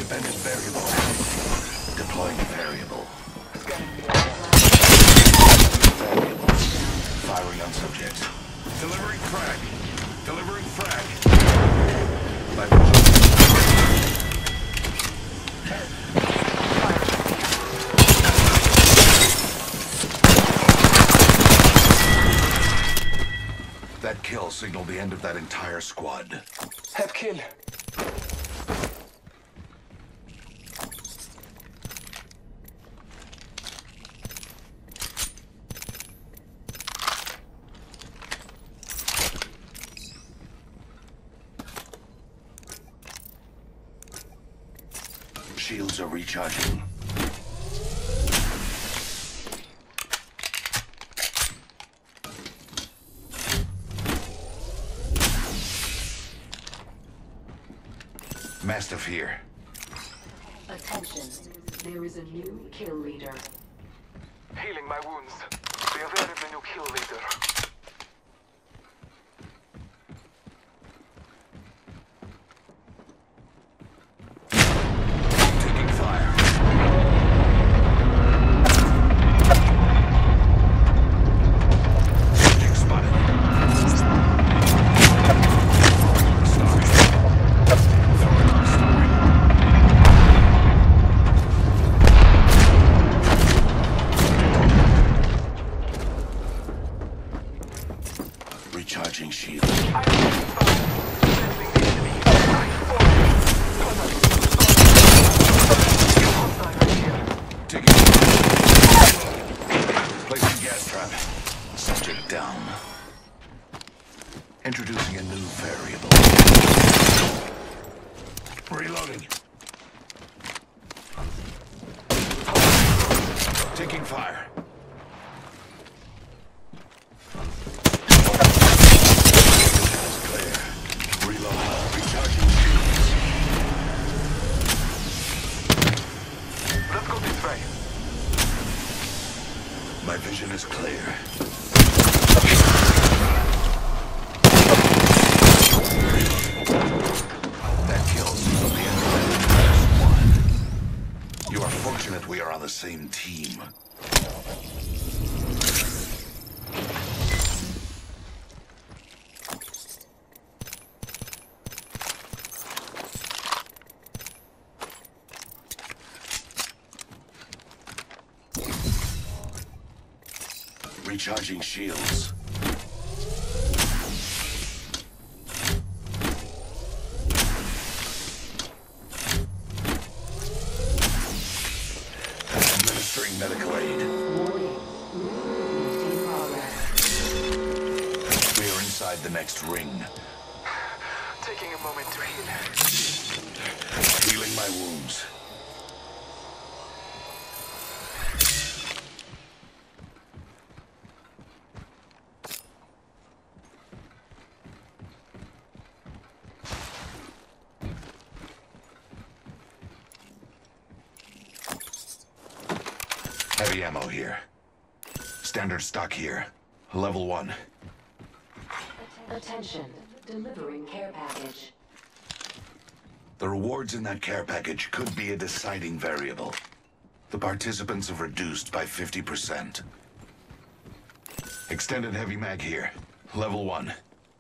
Abandoned variable. Deploying variable. Variable. Firing on subject. Delivering frag. Delivering frag. My That kill signaled the end of that entire squad. Head kill. Shields are recharging. Mastiff here. Attention, there is a new kill leader. Healing my wounds. Be aware of the new kill leader. Taking fire. Subject spotted. Recharging shield. Taking. Placing gas trap. Subject down. Introducing a new variable. Reloading. Taking fire. My vision is clear. That kills from the end of that squad. You are fortunate we are on the same team. Recharging shields. Administering medical aid. We are inside the next ring. Taking a moment to heal. Healing my wounds. Heavy ammo here. Standard stock here. Level 1. Attention, delivering care package. The rewards in that care package could be a deciding variable. The participants have reduced by 50%. Extended heavy mag here. Level 1.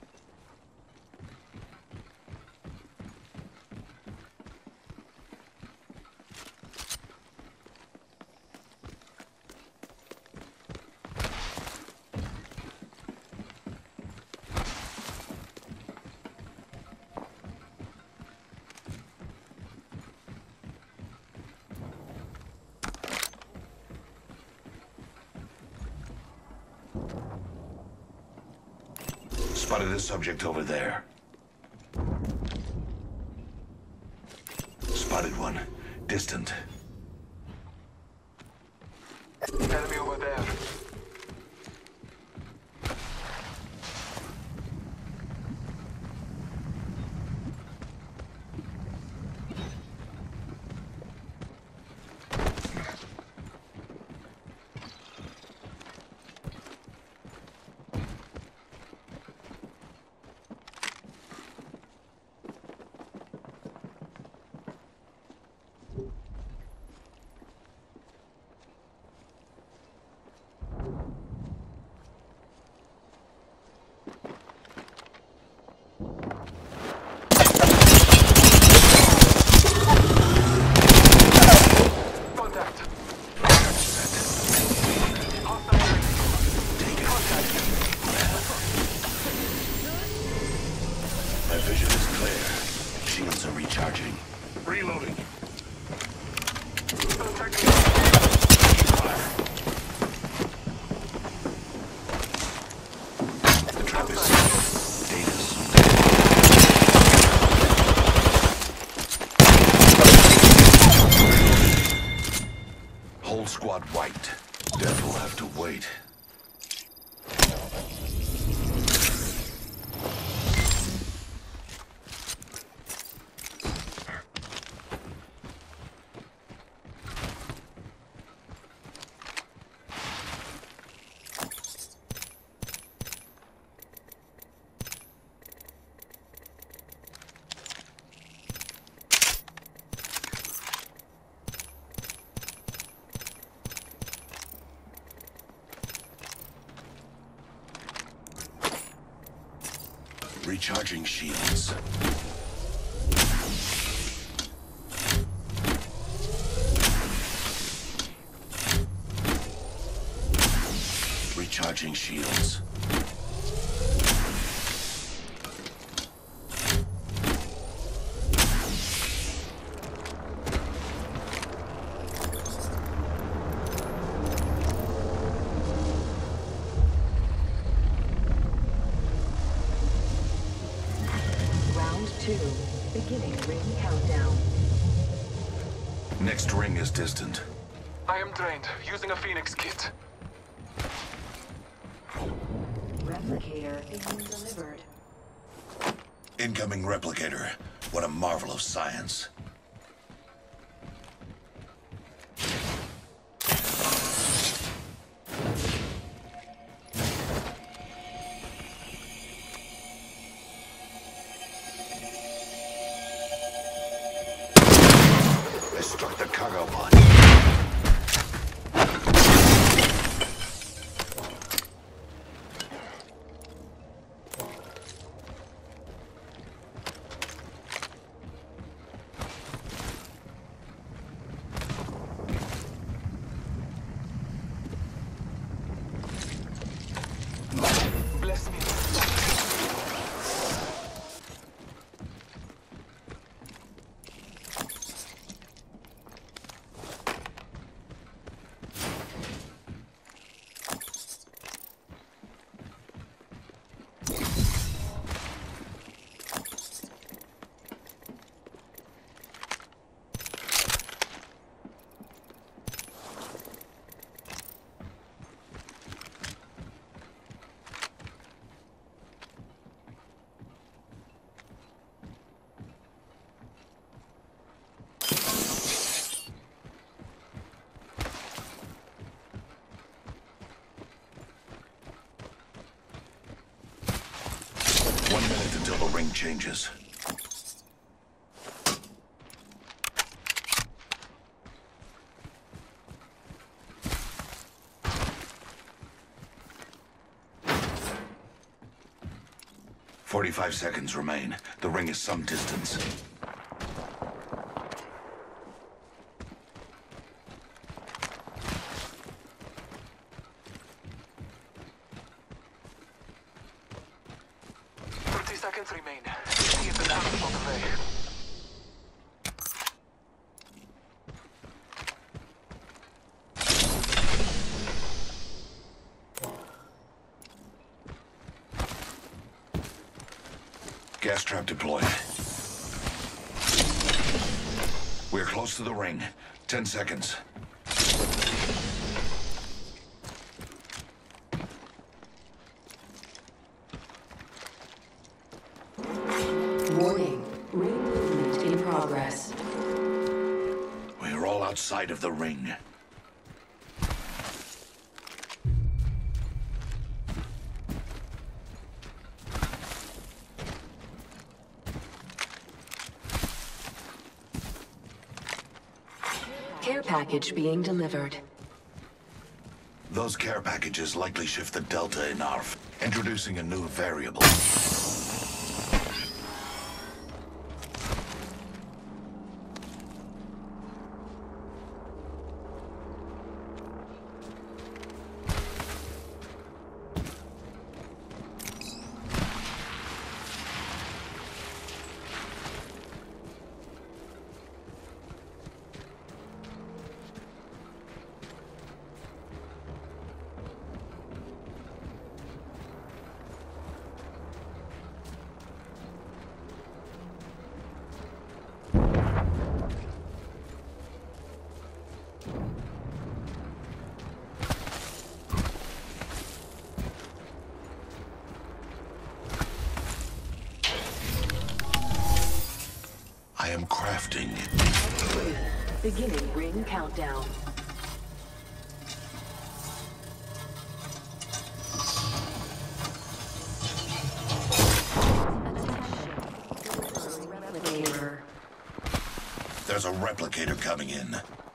Spotted a subject over there. Spotted one. Distant. Enemy over there. shields are recharging. Reloading. The trap is set. Data's whole squad wiped. Death will have to wait. Recharging shields. Recharging shields. Beginning ring countdown. Next ring is distant. I am drained, using a Phoenix kit. Replicator being delivered. Incoming replicator. What a marvel of science. They struck the cargo pod. Bless me. Until the ring changes. "45 seconds remain. The ring is some distance. Seconds remain. See if the last on the way. Gas trap deployed. We're close to the ring. 10 seconds. Warning. Ring movement in progress. We're all outside of the ring. Care package being delivered. Those care packages likely shift the delta in ARF, introducing a new variable. I am crafting. Beginning ring countdown. Replicator. There's a replicator coming in.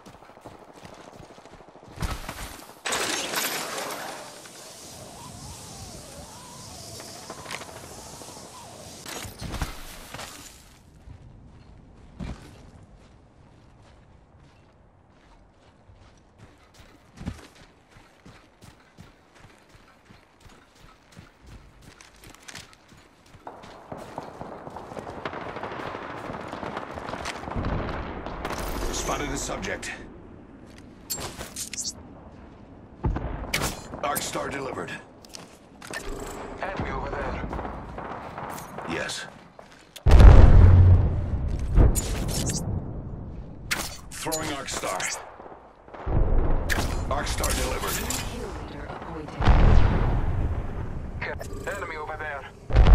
Spotted a subject. Arcstar delivered. Enemy over there. Yes. Throwing Arcstar. Arcstar delivered. Kill leader appointed. Enemy over there.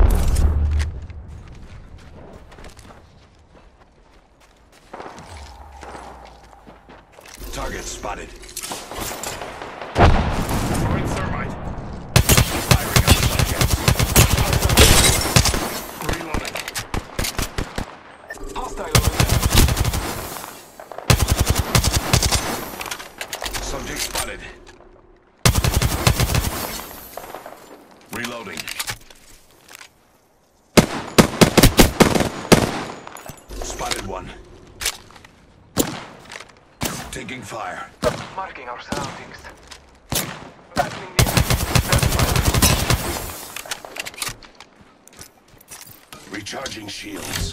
Target spotted. Throwing thermite. Firing on subjects. Reloading. Hostile over there. Subject spotted. Reloading. Spotted one. Taking fire. Marking our surroundings. Battling the enemy. Recharging shields.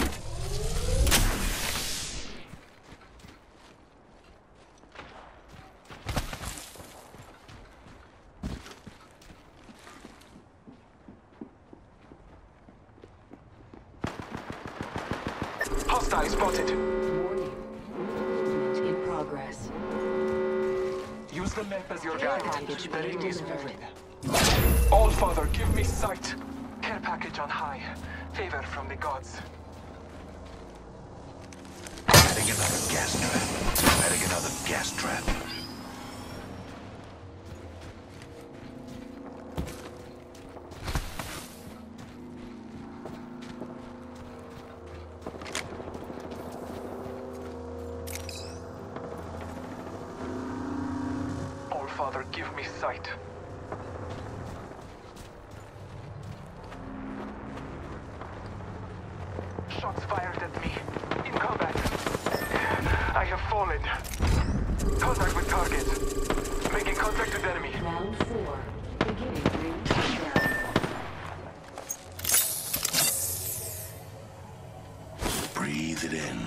Hostile spotted. Warning. Movement in progress. Use the map as your Care guide. package The being ring is delivered. moving. All Father, give me sight. Care package on high. Favor from the gods. Adding another gas trap. Adding another gas trap. All Father, give me sight. Shots fired at me. In combat. I have fallen. Contact with target. Making contact with enemy. Round 4. Beginning ring countdown. Breathe it in.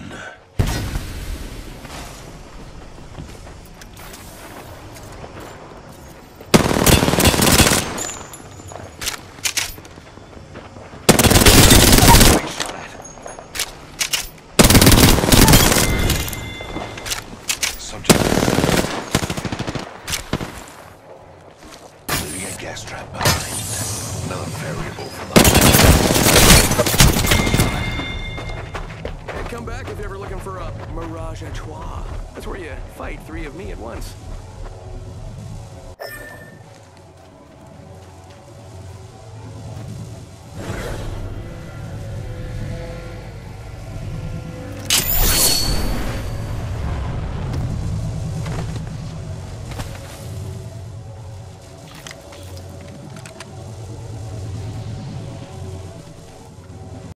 Being shot at. Subject. Leaving a gas trap behind. Another variable for the Come back if you're ever looking for a Mirage à Trois. That's where you fight 3 of me at once.